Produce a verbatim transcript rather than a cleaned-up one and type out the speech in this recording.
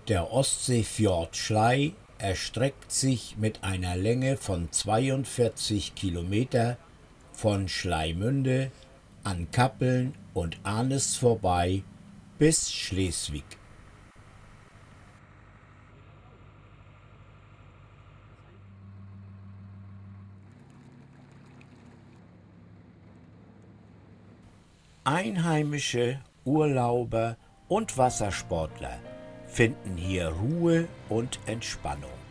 Der Ostseefjord Schlei erstreckt sich mit einer Länge von zweiundvierzig Kilometer von Schleimünde an Kappeln und Arnis vorbei bis Schleswig. Einheimische, Urlauber und Wassersportler finden hier Ruhe und Entspannung.